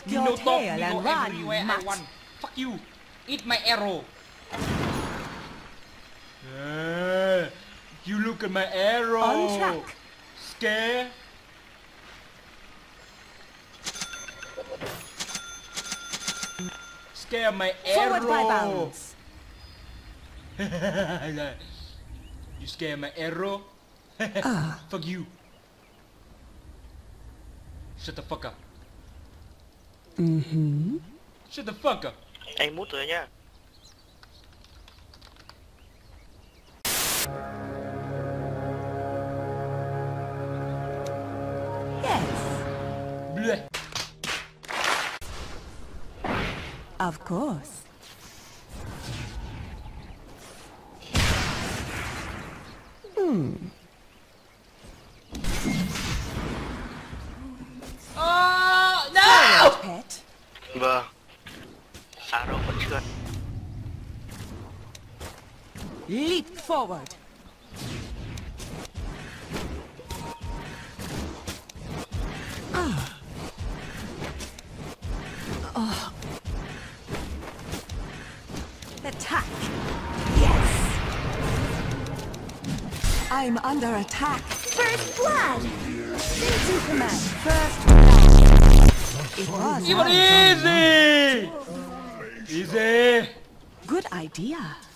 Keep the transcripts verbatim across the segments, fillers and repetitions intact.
Tuck You your no talk, tail you and go run, everywhere I mutt. want. Fuck you. Eat my arrow. Uh, you look at my arrow. On track. Scare. Scare my Forward by arrow. bounds. You scare my arrow. Ah. Fuck you. Shut the fuck up. Mm-hmm. Shut the fuck up. Anh mút rồi nhá. Yes. Bleh. Of course. Hmm. Oh, no! Pet. Vâng. Arrow vẫn trượt. Leap forward. Ah. Oh. Attack. Yes. I'm under attack. First blood. Into command. First blood. It was It was ours all along. easy! Easy! Good idea.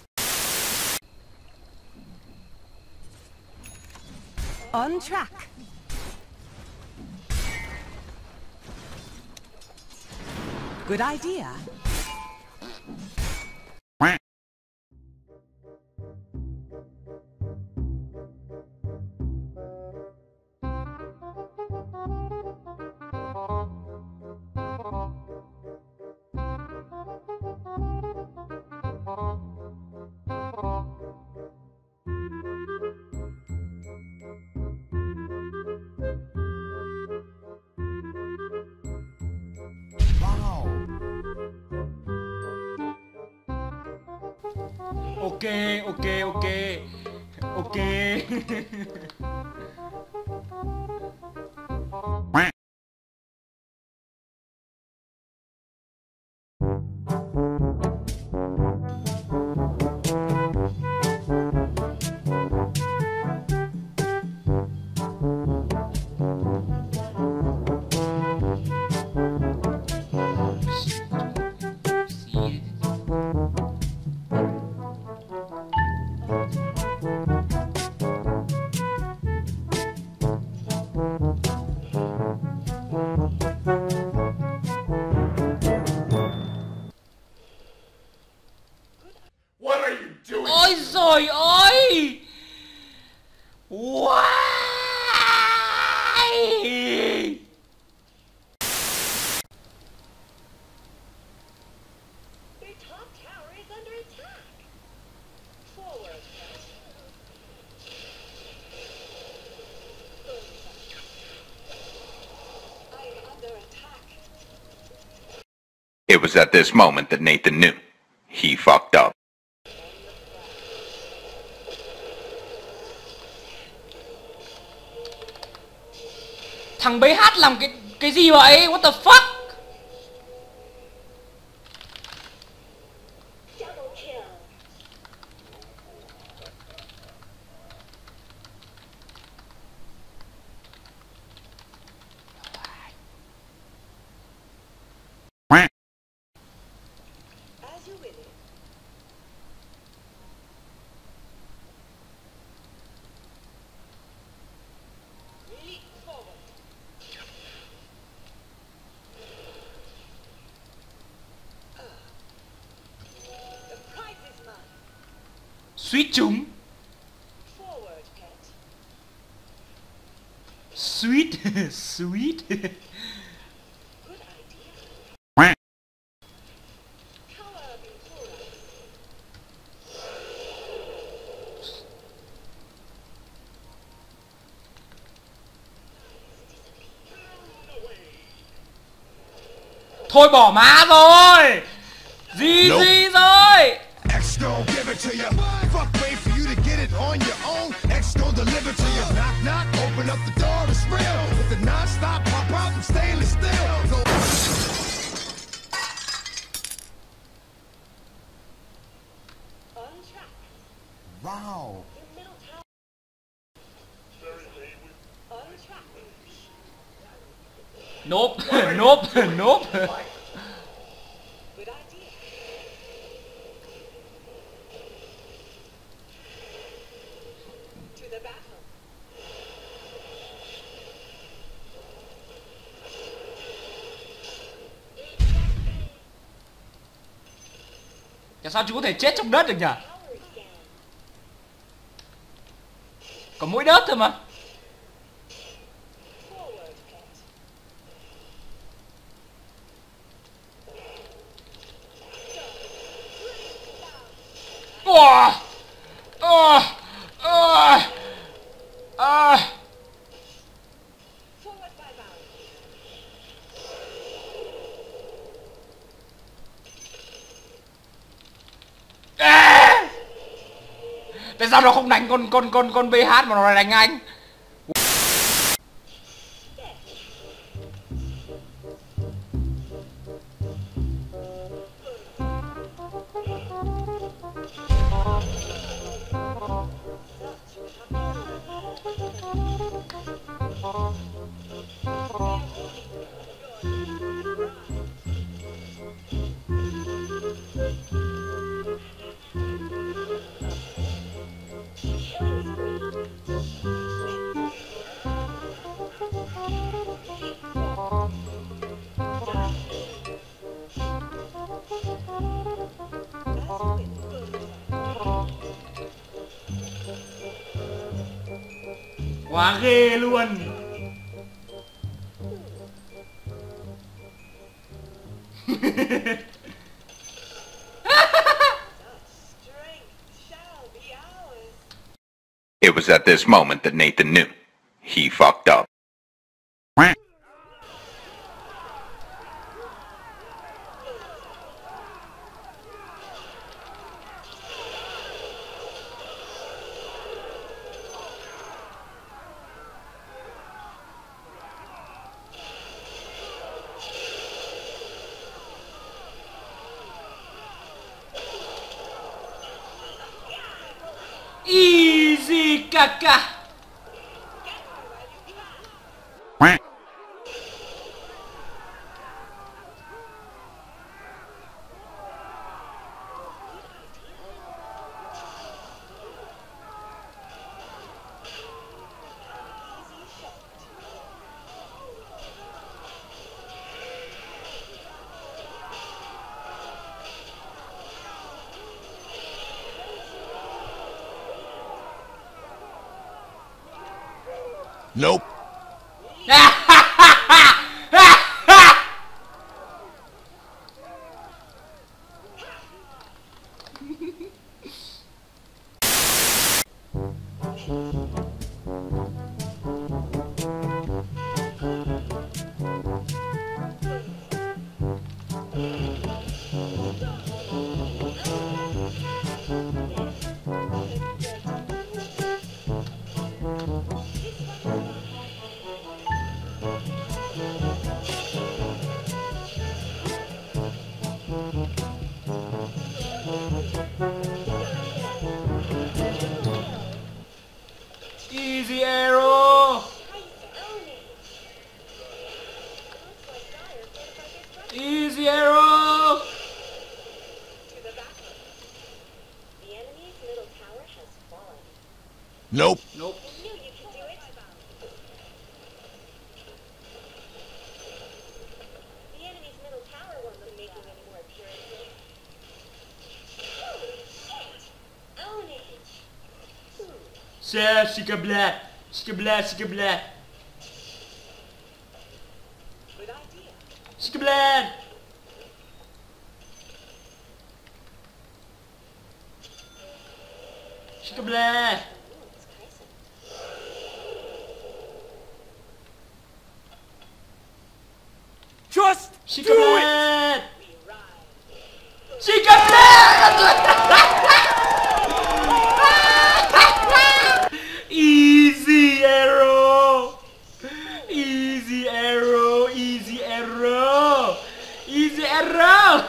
On track. Good idea. Ok, ok, ok. Ok. What are you doing? Ôi giời ơi! Why? Your top tower is under attack. Forward. I am under attack. It was at this moment that Nathan knew. He fucked up. Thằng bê hát làm cái cái gì vậy? What the fuck? Double kill. As you will it. Leap forward. The prize is mine. Suýt chúng. Forward, pet. Sweet. Sweet. Good idea. Tower before us. Thôi bỏ má rồi. Gì Nope. gì rồi? X gon' give it to you. Fuck, wait for you to get it on your own. X gon' deliver to you. Knock, knock, open up the door, it's real. With the non-stop pop out and stainless steel. Go Nope, nope, nope. Good idea. To the battle. Chả sao chú có thể chết trong đất được nhỉ? Power scan. Có mỗi đất thôi mà. Forward pet. Wow. À, à, à. Forward by bound. À. Tại sao nó không đánh con con con con bê hát mà nó lại đánh anh? Quá ghê luôn. Strength shall be ours. It was at this moment that Nathan knew. He fucked up. Easy caca. Nope. Easy arrow. Easy arrow. To the battle. The enemy's middle tower has fallen. Nope. Nope. I knew you could do it. The enemy's middle tower won't be making any more appearances. Holy shit! Own it! Ooh. Share, shikabla, shikabla, shikabla, Good idea. shikabla. Shikabla. Ooh, it's Tyson. Just Shikabla. We ride. Shikabla. Easy arrow. Easy arrow. Easy arrow. Easy arrow.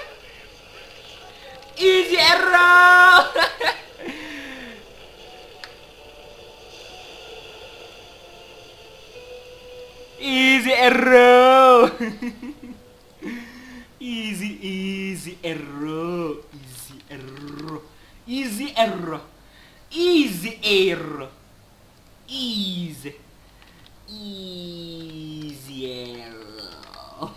Easy arrow. Easy arrow. Easy, easy error. Easy error. Easy error. Easy error. Easy. Easy error.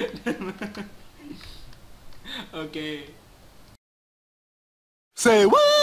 Say what?